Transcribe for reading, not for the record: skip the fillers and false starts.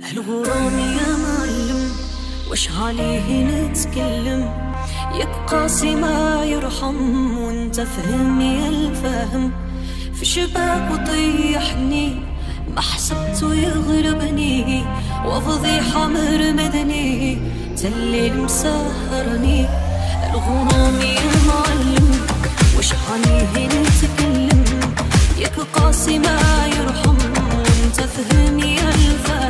الغرام يا معلم وش عليه نتكلم، ياك قاسي ما يرحم وانت فهمني الفهم. في شباك وطيحني ما حسبته يغلبني، وفضيحة مرمدني تالليل مسهرني. الغرام يا معلم وش عليه نتكلم، ياك قاسي ما يرحم وانت فهمني الفهم.